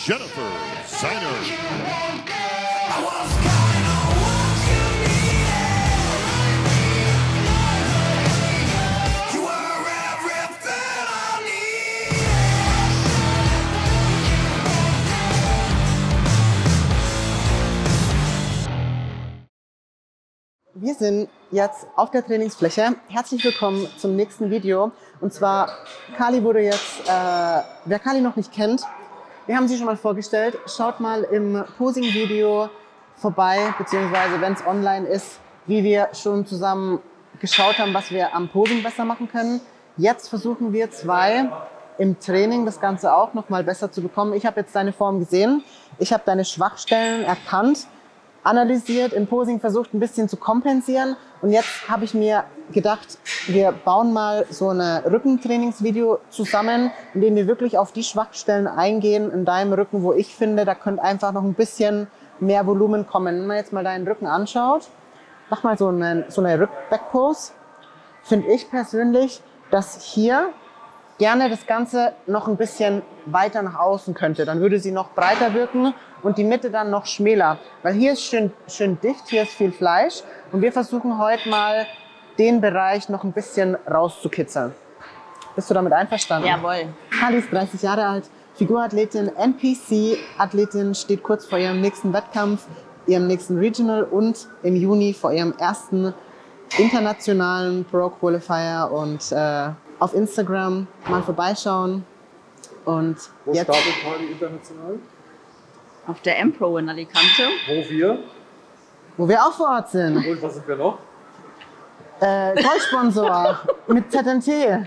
Jennifer Seiner. Wir sind jetzt auf der Trainingsfläche. Herzlich willkommen zum nächsten Video. Und zwar, Kali wurde jetzt, wer Kali noch nicht kennt, wir haben sie schon mal vorgestellt. Schaut mal im Posing-Video vorbei, beziehungsweise wenn es online ist, wie wir schon zusammen geschaut haben, was wir am Posing besser machen können. Jetzt versuchen wir zwei im Training das Ganze auch noch mal besser zu bekommen. Ich habe jetzt deine Form gesehen, ich habe deine Schwachstellen erkannt, analysiert, im Posing versucht ein bisschen zu kompensieren und jetzt habe ich mir gedacht, wir bauen mal so eine Rückentrainingsvideo zusammen, in dem wir wirklich auf die Schwachstellen eingehen in deinem Rücken, wo ich finde, da könnte einfach noch ein bisschen mehr Volumen kommen. Wenn man jetzt mal deinen Rücken anschaut, mach mal so eine Backpose, finde ich persönlich, dass hier gerne das Ganze noch ein bisschen weiter nach außen könnte. Dann würde sie noch breiter wirken und die Mitte dann noch schmäler. Weil hier ist schön dicht, hier ist viel Fleisch. Und wir versuchen heute mal den Bereich noch ein bisschen rauszukitzeln. Bist du damit einverstanden? Jawohl. Kali ist 30 Jahre alt, Figurathletin, NPC-Athletin, steht kurz vor ihrem nächsten Wettkampf, ihrem nächsten Regional und im Juni vor ihrem ersten internationalen Pro-Qualifier und auf Instagram mal vorbeischauen. Und Wo jetzt startet Kali international? Auf der M-Pro in Alicante. Wo wir auch vor Ort sind. Und was sind wir noch? Goldsponsor mit ZNT.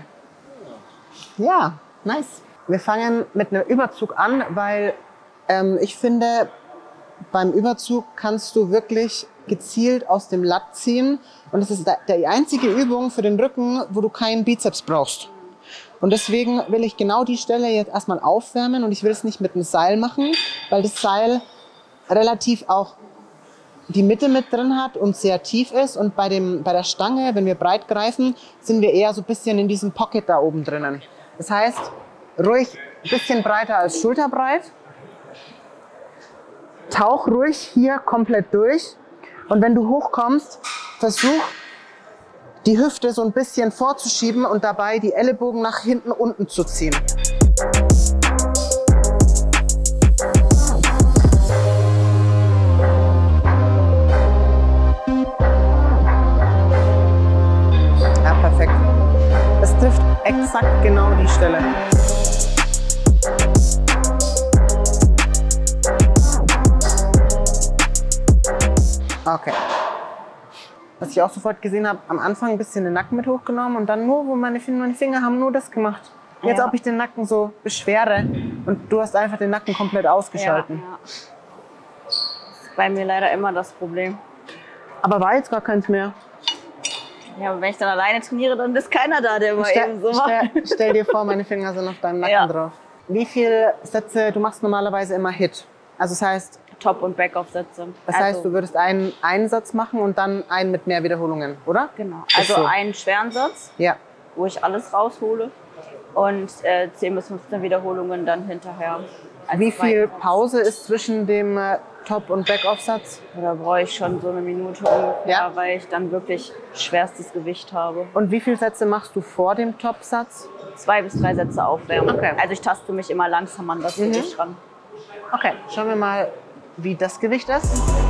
Ja, nice. Wir fangen mit einem Überzug an, weil ich finde, beim Überzug kannst du wirklich gezielt aus dem Latt ziehen. Und das ist die einzige Übung für den Rücken, wo du keinen Bizeps brauchst. Und deswegen will ich genau die Stelle jetzt erstmal aufwärmen und ich will es nicht mit einem Seil machen, weil das Seil relativ auch die Mitte mit drin hat und sehr tief ist. Und bei der Stange, wenn wir breit greifen, sind wir eher so ein bisschen in diesem Pocket da oben drinnen. Das heißt, ruhig ein bisschen breiter als schulterbreit. Tauch ruhig hier komplett durch. Und wenn du hochkommst, versuch die Hüfte so ein bisschen vorzuschieben und dabei die Ellenbogen nach hinten unten zu ziehen. Ja, perfekt. Das trifft exakt genau die Stelle. Okay. Was ich auch sofort gesehen habe, am Anfang ein bisschen den Nacken mit hochgenommen und dann nur, wo meine Finger haben nur das gemacht. Jetzt, ob ich den Nacken so beschwere und du hast einfach den Nacken komplett ausgeschalten. Ja. Das ist bei mir leider immer das Problem. Aber war jetzt gar keins mehr. Ja, aber wenn ich dann alleine trainiere, dann ist keiner da, der immer eben so macht. Stell dir vor, meine Finger sind auf deinem Nacken drauf. Wie viele Sätze, du machst normalerweise immer HIIT? Also das heißt, Top- und Backoff-Sätze. Das heißt, du würdest einen Satz machen und dann einen mit mehr Wiederholungen, oder? Genau. Also so. einen schweren Satz, ja, wo ich alles raushole und 10 bis 15 Wiederholungen dann hinterher. Wie viel Pause ist zwischen dem Top- und Backoff-Satz? Da brauche ich schon so eine Minute ungefähr, weil ich dann wirklich schwerstes Gewicht habe. Und wie viele Sätze machst du vor dem Top-Satz? 2 bis 3 Sätze aufwärmen. Okay. Also ich taste mich immer langsam an das Gewicht ran. Okay, schauen wir mal, wie das Gewicht ist.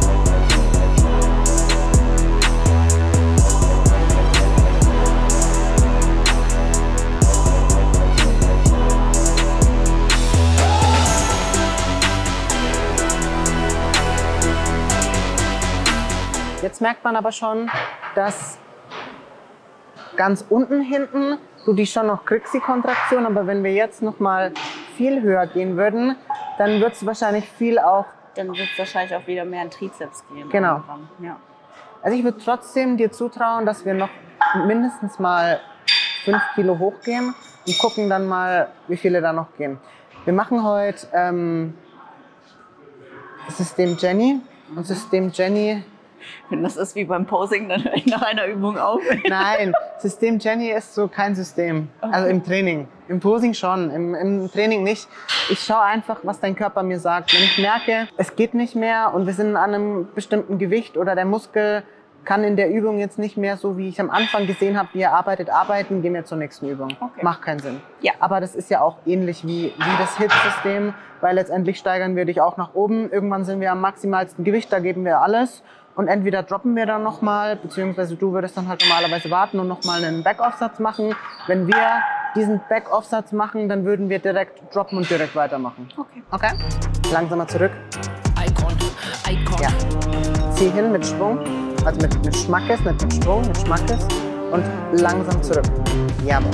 Jetzt merkt man aber schon, dass ganz unten hinten du die schon noch kriegst, die Kontraktion, aber wenn wir jetzt noch mal viel höher gehen würden, dann wird es wahrscheinlich viel auch. Dann wird es wahrscheinlich auch wieder mehr in Trizeps gehen. Genau. Ja. Also ich würde trotzdem dir zutrauen, dass wir noch mindestens mal 5 Kilo hochgehen und gucken dann mal, wie viele da noch gehen. Wir machen heute System Jenny. Und System Jenny Wenn das ist wie beim Posing, dann höre ich nach einer Übung auf. Nein, System Jenny ist so kein System. Also im Training. Im Posing schon, im Training nicht. Ich schaue einfach, was dein Körper mir sagt. Wenn ich merke, es geht nicht mehr und wir sind an einem bestimmten Gewicht oder der Muskel kann in der Übung jetzt nicht mehr so, wie ich am Anfang gesehen habe, wie er arbeiten, gehen wir zur nächsten Übung. Okay. Macht keinen Sinn. Ja. Aber das ist ja auch ähnlich wie das HIIT-System, weil letztendlich steigern wir dich auch nach oben. Irgendwann sind wir am maximalsten Gewicht, da geben wir alles. Und entweder droppen wir dann nochmal, beziehungsweise du würdest dann halt normalerweise warten und nochmal einen Back-Off-Satz machen. Wenn wir diesen Back-Off-Satz machen, dann würden wir direkt droppen und direkt weitermachen. Okay. Okay? Langsamer zurück. Ja. Zieh hin mit Schwung, also mit Schmackes, nicht mit Schwung, mit Schmackes. Und langsam zurück. Jawohl.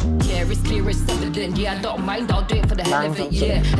Langsam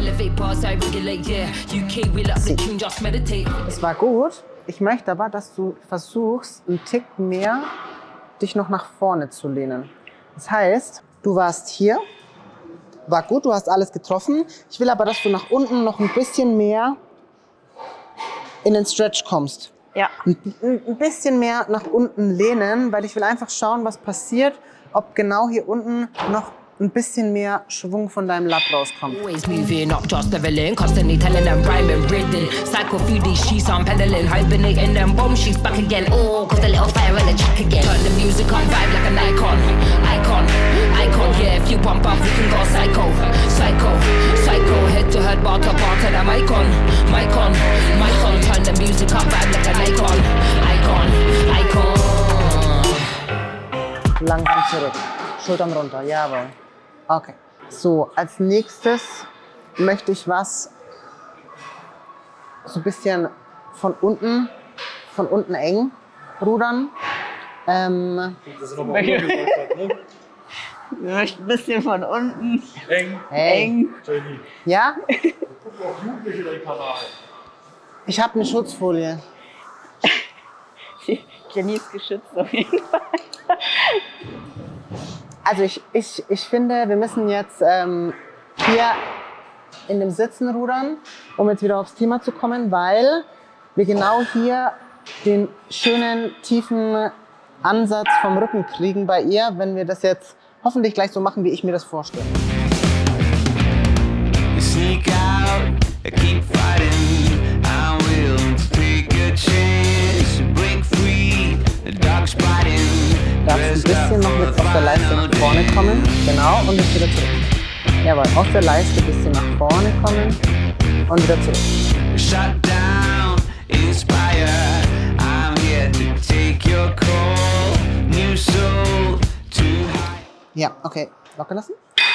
zurück. Das war gut. Ich möchte aber, dass du versuchst, einen Tick mehr dich noch nach vorne zu lehnen. Das heißt, du warst hier, war gut, du hast alles getroffen. Ich will aber, dass du nach unten noch ein bisschen mehr in den Stretch kommst. Ja. Ein bisschen mehr nach unten lehnen, weil ich will einfach schauen, was passiert, ob genau hier unten noch ein bisschen mehr Schwung von deinem Lat rauskommt. Always moving up, just leveling, constantly telling them rhyming, rhythm. Cycle through these sheets, I'm pedaling, hibernating them bomb sheets back again. Oh, cause the little fire in the track again. Turn the music on, vibe like an icon, icon, icon. Yeah, if you pump up, we can go psycho, psycho, psycho. Head to head, bar to bar, to the mic on, mic on, mic on. Turn the music up, vibe like an icon, icon, icon. Langsam zurück, Schultern runter, jawohl. Okay. So, als nächstes möchte ich was so ein bisschen von unten eng rudern. Das ist nochmal umgedrückt, ne? Ich möchte ein bisschen von unten. Eng. Hey. Eng. Jenny. Ja? Guck auch Jugendliche deinen Kanal. Ich habe eine Schutzfolie. Jenny ist geschützt auf jeden Fall. Also ich finde, wir müssen jetzt hier in dem Sitzen rudern, um jetzt wieder aufs Thema zu kommen, weil wir genau hier den schönen, tiefen Ansatz vom Rücken kriegen bei ihr, wenn wir das jetzt hoffentlich gleich so machen, wie ich mir das vorstelle. Sneak out, keep fighting. I will take a chance, break free. The dog's biting. Darfst ein bisschen noch mit auf der Leiste nach vorne kommen. Genau, und jetzt wieder zurück. Jawohl, auf der Leiste ein bisschen nach vorne kommen und wieder zurück. Shut down, inspire. I'm here to take your call. New soul to high. Ja, okay. Locker lassen.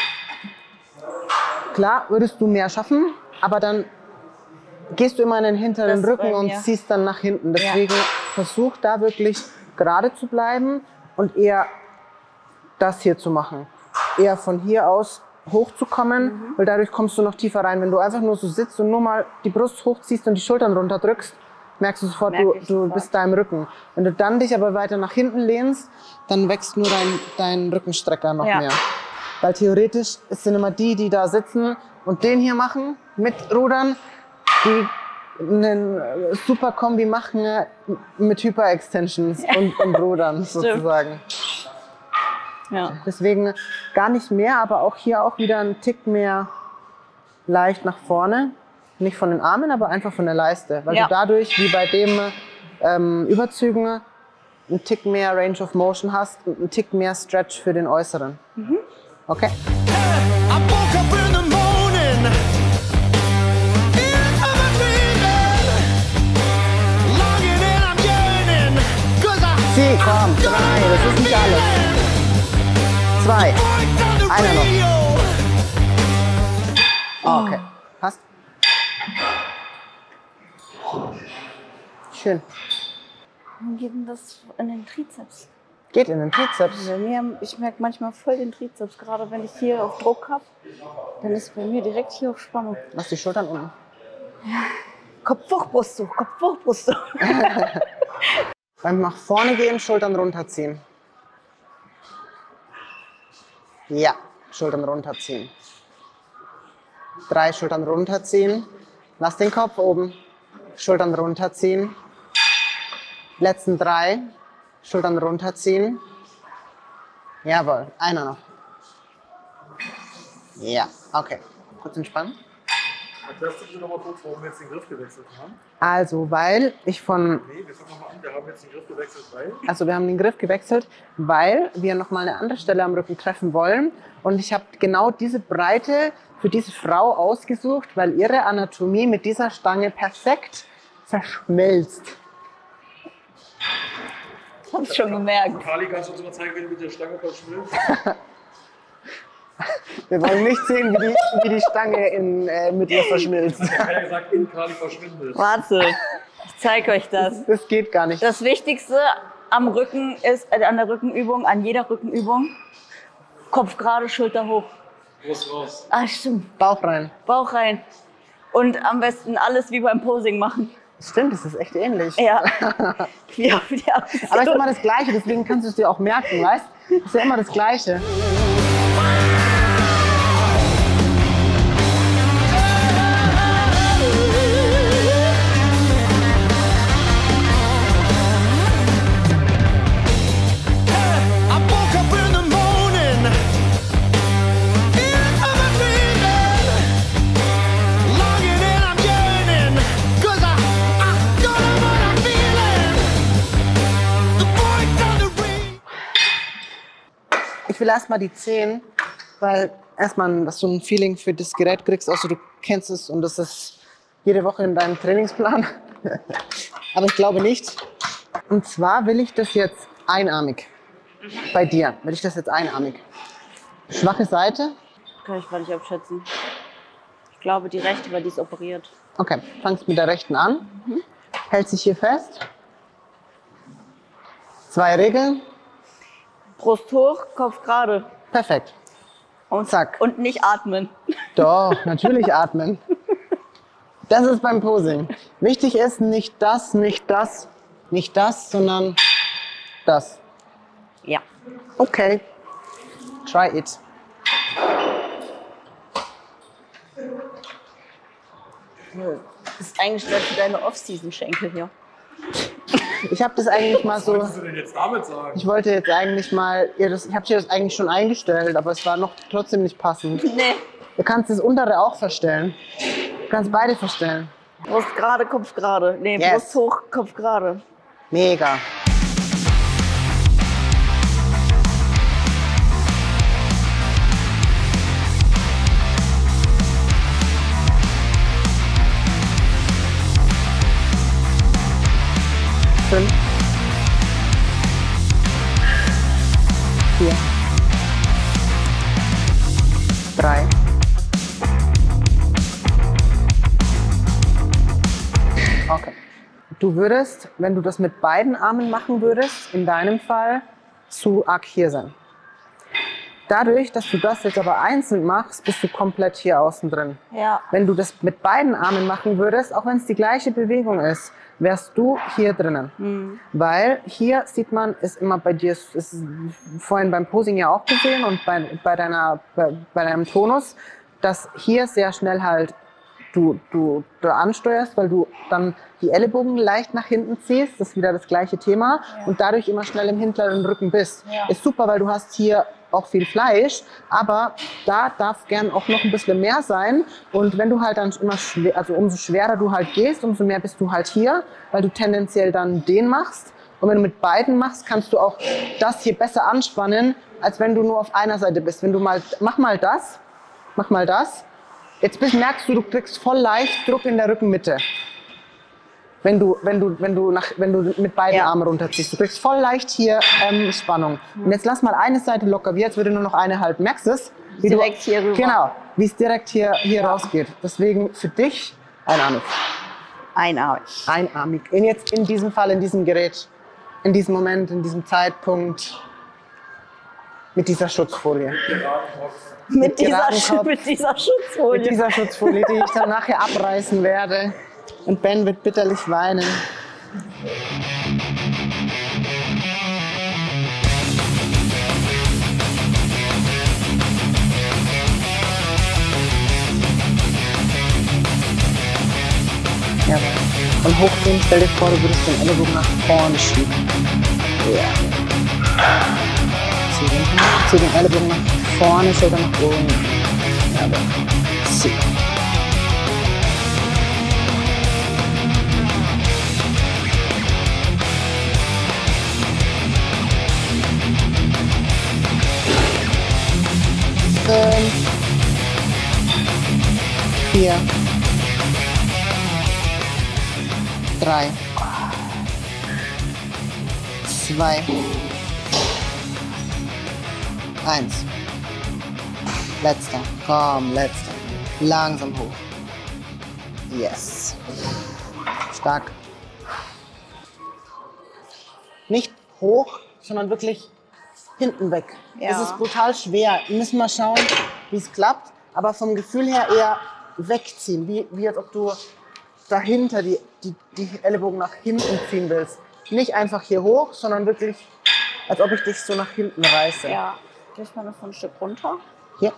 Klar, würdest du mehr schaffen, aber dann gehst du immer in den hinteren Das Rücken bei und mir. ziehst dann nach hinten. Deswegen versuch da wirklich gerade zu bleiben und eher das hier zu machen. Eher von hier aus hochzukommen, weil dadurch kommst du noch tiefer rein. Wenn du einfach nur so sitzt und nur mal die Brust hochziehst und die Schultern runterdrückst, merkst du sofort, du bist da im Rücken. Wenn du dann dich aber weiter nach hinten lehnst, dann wächst nur dein Rückenstrecker noch mehr. Weil theoretisch es sind immer die da sitzen und den hier machen mit Rudern, die einen super Kombi machen mit Hyperextensions und Rudern sozusagen. Ja. Deswegen gar nicht mehr, aber auch hier auch wieder ein Tick mehr leicht nach vorne. Nicht von den Armen, aber einfach von der Leiste. Weil du dadurch, wie bei dem Überzügen, einen Tick mehr Range of Motion hast und einen Tick mehr Stretch für den Äußeren. Okay? I woke up in the morning. Zieh, komm, 3, das ist nicht alles. 2, einer noch. Okay, passt. Schön. Warum geht denn das in den Trizeps? Geht in den Trizeps. Bei mir, ich merke manchmal voll den Trizeps, gerade wenn ich hier auf Druck habe, dann ist bei mir direkt hier auf Spannung. Lass die Schultern unten. Kopf hoch, Brust hoch, Kopf hoch, Brust hoch. Beim nach vorne gehen, Schultern runterziehen. Ja, Schultern runterziehen. 3, Schultern runterziehen. Lass den Kopf oben. Schultern runterziehen. Letzten 3. Schultern runterziehen. Jawohl, einer noch. Ja, okay. Kurz entspannen. Erklärst du bitte nochmal kurz, warum wir jetzt den Griff gewechselt haben? Also, weil ich von... Nee, wir fangen nochmal an. Wir haben jetzt den Griff gewechselt, weil... Also wir haben den Griff gewechselt, weil wir nochmal eine andere Stelle am Rücken treffen wollen. Und ich habe genau diese Breite für diese Frau ausgesucht, weil ihre Anatomie mit dieser Stange perfekt verschmilzt. Ich hab's schon gemerkt. Kali, kannst du uns mal zeigen, wie du mit der Stange verschmilzt? Wir wollen nicht sehen, wie die Stange mit ihr verschmilzt. Ich habe ja gesagt, in Kali verschwindet. Warte, ich zeige euch das. Das geht gar nicht. Das Wichtigste am Rücken ist, an der Rückenübung, an jeder Rückenübung, Kopf gerade, Schulter hoch. Brust raus. Ah, stimmt. Bauch rein. Bauch rein. Und am besten alles wie beim Posing machen. Stimmt, das ist echt ähnlich. Ja. Wie auf die Aber es ist immer das Gleiche, deswegen kannst du es dir auch merken, weißt? Es ist ja immer das Gleiche. Ich will erstmal die 10, weil erstmal, dass du ein Feeling für das Gerät kriegst, außer du kennst es und das ist jede Woche in deinem Trainingsplan. Aber ich glaube nicht. Und zwar will ich das jetzt einarmig. Bei dir will ich das jetzt einarmig. Schwache Seite. Kann ich gar nicht abschätzen. Ich glaube die rechte, weil die ist operiert. Okay, fangst mit der rechten an. Hält sich hier fest. 2 Regeln. Brust hoch, Kopf gerade. Perfekt. Und Zack. Und nicht atmen. Doch, natürlich atmen. Das ist beim Posing. Wichtig ist nicht das, sondern das. Ja. Okay. Try it. Das ist eigentlich für deine Off-Season-Schenkel hier. Ich habe das eigentlich mal so. Was wolltest du denn jetzt damit sagen? Ich wollte jetzt eigentlich mal. Ich habe dir das eigentlich schon eingestellt, aber es war noch trotzdem nicht passend. Nee. Du kannst das untere auch verstellen. Du kannst beide verstellen. Brust gerade, Kopf gerade. Nee, Yes. Brust hoch, Kopf gerade. Mega. Fünf. 4. 3. Okay. Du würdest, wenn du das mit beiden Armen machen würdest, in deinem Fall zu arg hier sein. Dadurch, dass du das jetzt aber einzeln machst, bist du komplett hier außen drin. Ja. Wenn du das mit beiden Armen machen würdest, auch wenn es die gleiche Bewegung ist, wärst du hier drinnen. Weil hier sieht man, ist immer bei dir, ist vorhin beim Posing ja auch gesehen und bei deinem Tonus, dass hier sehr schnell halt du ansteuerst, weil du dann die Ellenbogen leicht nach hinten ziehst, das ist wieder das gleiche Thema, und dadurch immer schnell im hinteren Rücken bist. Ja. Ist super, weil du hast hier auch viel Fleisch, aber da darf gern auch noch ein bisschen mehr sein, und wenn du halt dann immer also umso schwerer du halt gehst, umso mehr bist du halt hier, weil du tendenziell dann den machst, und wenn du mit beiden machst, kannst du auch das hier besser anspannen, als wenn du nur auf einer Seite bist. Wenn du mal, mach mal das, jetzt merkst du, du kriegst voll leicht Druck in der Rückenmitte. Wenn du mit beiden Armen runterziehst. Du kriegst voll leicht hier Spannung. Und jetzt lass mal eine Seite locker, wie als würde nur noch eine halten. Merkst du es? Wie Direkt hier rüber. Genau, wie es direkt hier rausgeht. Deswegen für dich einarmig. Einarmig. Einarmig. Jetzt in diesem Fall, in diesem Gerät, in diesem Moment, in diesem Zeitpunkt, mit dieser Schutzfolie. Mit dieser geraden Schutzfolie. Mit dieser Schutzfolie, die ich dann nachher abreißen werde. Und Ben wird bitterlich weinen. Jawohl. Und hochziehen, stell dir vor, du würdest den Ellenbogen nach vorne schieben. Ja. Zieh den Ellenbogen nach vorne, Schulter nach oben. Jawohl. Zieh. Fünf. 4. 3. 2. 1. Letzter. Komm, letzter. Langsam hoch. Yes. Stark. Nicht hoch, sondern wirklich hinten weg. Ja. Es ist brutal schwer. Wir müssen mal schauen, wie es klappt. Aber vom Gefühl her eher wegziehen. Wie als ob du dahinter die Ellenbogen nach hinten ziehen willst. Nicht einfach hier hoch, sondern wirklich, als ob ich dich so nach hinten reiße. Ja. Gleich mal noch so ein Stück runter. Hier.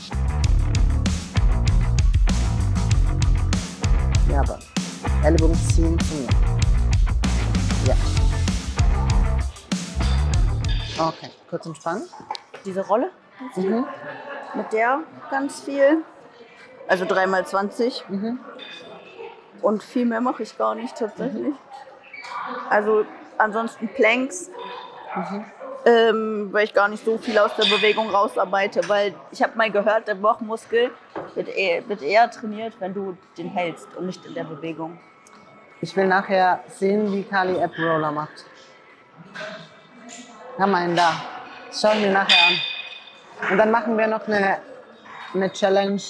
Ja, aber Ellenbogen ziehen zu mir. Ja. Okay, kurz entspannen. Diese Rolle. Mhm. Mit der ganz viel. Also 3x20. Und viel mehr mache ich gar nicht tatsächlich. Also ansonsten Planks. Weil ich gar nicht so viel aus der Bewegung rausarbeite. Weil ich habe mal gehört, der Bauchmuskel wird eher trainiert, wenn du den hältst und nicht in der Bewegung. Ich will nachher sehen, wie Kali Ab Roller macht. Haben wir einen da. Das schauen wir nachher an. Und dann machen wir noch eine Challenge.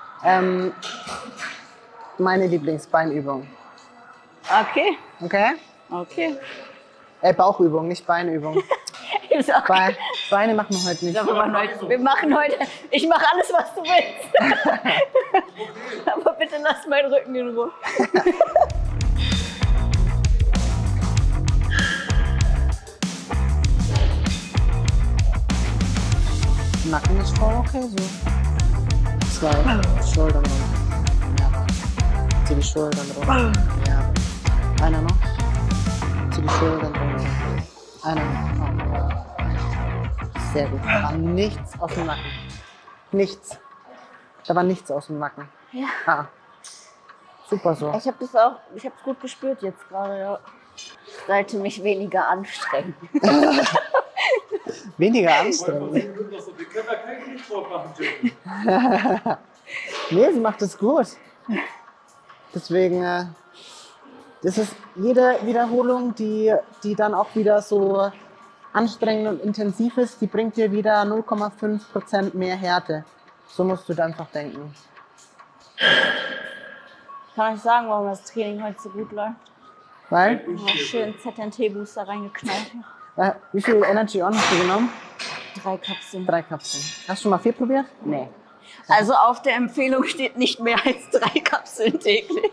Meine Lieblingsbeinübung. Okay. Okay? Okay. Bauchübung, nicht Beinübung. Ist okay. Beine machen wir heute nicht. Ja, wir machen heute, ich mache alles, was du willst. Aber bitte lass meinen Rücken in Ruhe. Nacken ist voll okay so. 2 Schultern runter. Ja. Zieh die Schultern runter. Ja. Einer noch. Zieh die Schultern runter. Einer noch. Sehr gut. Da war nichts aus dem Nacken. Nichts. Da war nichts aus dem Nacken. Ja. Ah. Super so. Ich habe es gut gespürt jetzt gerade. Ja. Ich sollte mich weniger anstrengen. Weniger anstrengend. Nee, sie macht es gut. Deswegen, das ist jede Wiederholung, die dann auch wieder so anstrengend und intensiv ist, die bringt dir wieder 0,5% mehr Härte. So musst du dann einfach denken. Kann ich sagen, warum das Training heute so gut läuft? Weil? Ich habe schön ZNT-Booster reingeknallt. Wie viel Energy On hast du genommen? 3 Kapseln. 3 Kapseln. Hast du schon mal 4 probiert? Nee. Also auf der Empfehlung steht nicht mehr als 3 Kapseln täglich.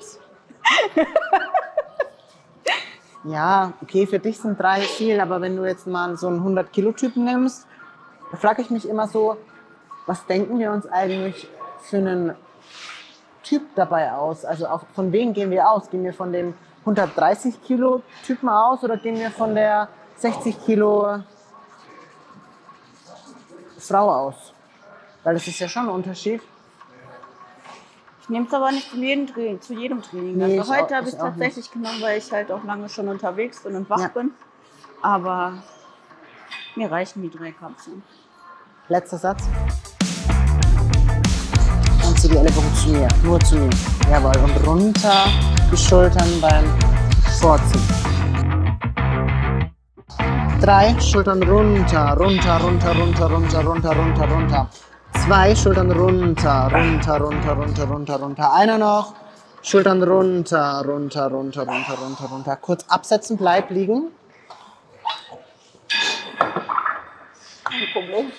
Ja, okay, für dich sind 3 viel, aber wenn du jetzt mal so einen 100-Kilo-Typen nimmst, da frage ich mich immer so, was denken wir uns eigentlich für einen Typ dabei aus? Also von wem gehen wir aus? Gehen wir von dem 130-Kilo-Typen aus oder gehen wir von der 60-Kilo Frau aus? Weil das ist ja schon ein Unterschied. Ich nehme es aber nicht zu jedem Training. Nee, Also heute habe ich ich es auch tatsächlich genommen, weil ich halt auch lange schon unterwegs bin und wach Ja. bin. Aber mir reichen die 3 Kapseln. Letzter Satz. Und zieh die Ellenbogen zu mir, nur zu mir. Jawohl, und runter die Schultern beim Vorziehen. 3, Schultern runter, runter, runter, runter, runter, runter, runter, runter. 2, Schultern runter, runter, runter, runter, runter, runter. Einer noch. Schultern runter, runter, runter, runter, runter, runter. Kurz absetzen, bleib liegen. Kein Problem.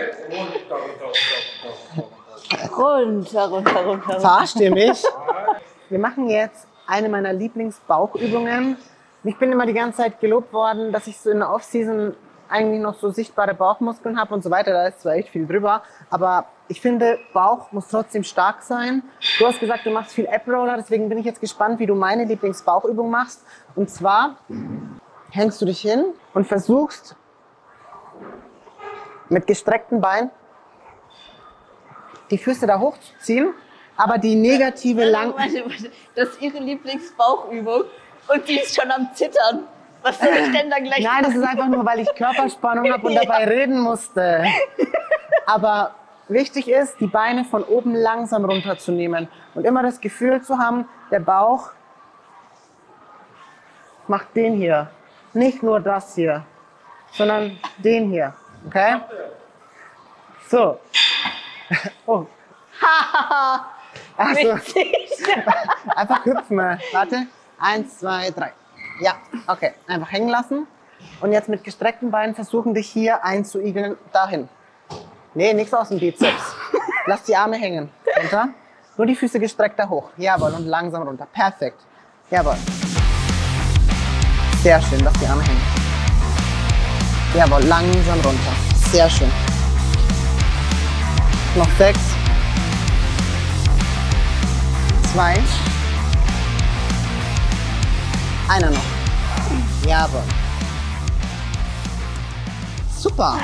Runter, runter, runter. Verarscht ihr mich? Wir machen jetzt eine meiner Lieblingsbauchübungen. Ich bin immer die ganze Zeit gelobt worden, dass ich so in der Off-Season eigentlich noch so sichtbare Bauchmuskeln habe und so weiter, da ist zwar echt viel drüber, aber ich finde, Bauch muss trotzdem stark sein. Du hast gesagt, du machst viel Ab-Roller, deswegen bin ich jetzt gespannt, wie du meine Lieblingsbauchübung machst. Und zwar hängst du dich hin und versuchst mit gestreckten Beinen die Füße da hochzuziehen, aber die negative Warte. Das ist ihre Lieblingsbauchübung und die ist schon am Zittern. Was soll ich denn da gleich Nein, das ist einfach nur, weil ich Körperspannung habe und dabei reden musste. Aber wichtig ist, die Beine von oben langsam runterzunehmen und immer das Gefühl zu haben, der Bauch macht den hier. Nicht nur das hier, sondern den hier. Okay? So. Oh. Also, einfach hüpfen. Warte. 1, 2, 3. Ja, okay. Einfach hängen lassen. Und jetzt mit gestreckten Beinen versuchen, dich hier einzuigeln. Dahin. Nee, nichts aus dem Bizeps. Lass die Arme hängen. Runter. Nur die Füße gestreckt da hoch. Jawohl. Und langsam runter. Perfekt. Jawohl. Sehr schön. Lass die Arme hängen. Jawohl. Langsam runter. Sehr schön. Noch 6. 2. Einer noch. Jawohl. Super.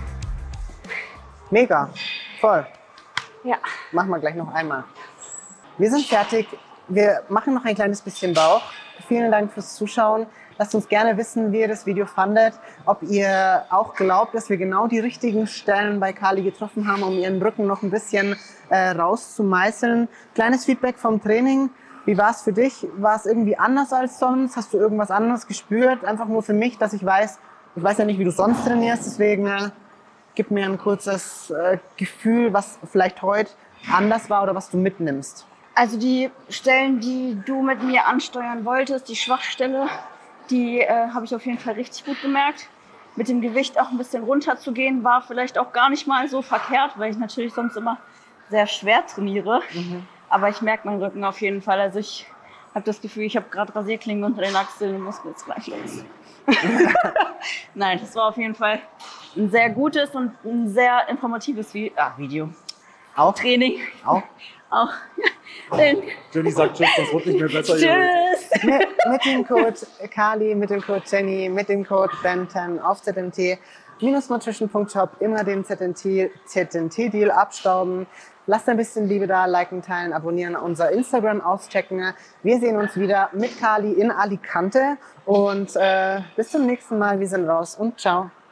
Mega. Voll. Ja. Machen wir gleich noch einmal. Wir sind fertig. Wir machen noch ein kleines bisschen Bauch. Vielen Dank fürs Zuschauen. Lasst uns gerne wissen, wie ihr das Video fandet. Ob ihr auch glaubt, dass wir genau die richtigen Stellen bei Kali getroffen haben, um ihren Rücken noch ein bisschen rauszumeißeln. Kleines Feedback vom Training. Wie war es für dich? War es irgendwie anders als sonst? Hast du irgendwas anderes gespürt? Einfach nur für mich, dass ich weiß ja nicht, wie du sonst trainierst. Deswegen gib mir ein kurzes Gefühl, was vielleicht heute anders war oder was du mitnimmst. Also die Stellen, die du mit mir ansteuern wolltest, die Schwachstelle, die habe ich auf jeden Fall richtig gut gemerkt. Mit dem Gewicht auch ein bisschen runter zu gehen, war vielleicht auch gar nicht mal so verkehrt, weil ich natürlich sonst immer sehr schwer trainiere. Aber ich merke meinen Rücken auf jeden Fall. Also ich habe das Gefühl, ich habe gerade Rasierklingen unter den Achseln und muss jetzt gleich los. Nein, das war auf jeden Fall ein sehr gutes und ein sehr informatives Video. Auch? Training. Auch? Auch. Jenny sagt tschüss, das wird nicht mehr besser. Tschüss. Mit dem Code Kali, mit dem Code Jenny, mit dem Code Ben10 auf ZNT-nutrition.shop immer den ZNT-Deal abstauben. Lasst ein bisschen Liebe da, liken, teilen, abonnieren, unser Instagram auschecken. Wir sehen uns wieder mit Kali in Alicante und bis zum nächsten Mal. Wir sind raus und ciao.